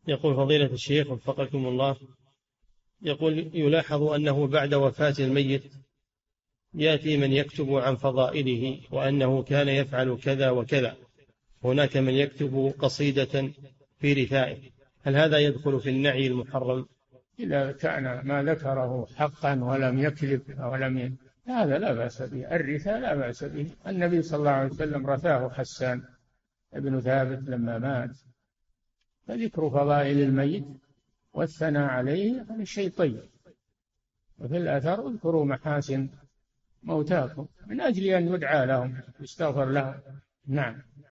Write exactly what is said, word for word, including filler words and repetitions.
يقول فضيلة الشيخ وفقكم الله، يقول يلاحظ أنه بعد وفاة الميت يأتي من يكتب عن فضائله وأنه كان يفعل كذا وكذا، هناك من يكتب قصيدة في رثائه، هل هذا يدخل في النعي المحرم؟ إذا كان ما ذكره حقا ولم يكذب ولم ي... هذا لا بأس به، الرثاء لا بأس به. النبي صلى الله عليه وسلم رثاه حسان ابن ثابت لما مات، فذكر فضائل الميت والثناء عليه هذا شيء طيب. وفي الأثر اذكروا محاسن موتاكم من أجل أن يدعى لهم يستغفر لهم. نعم.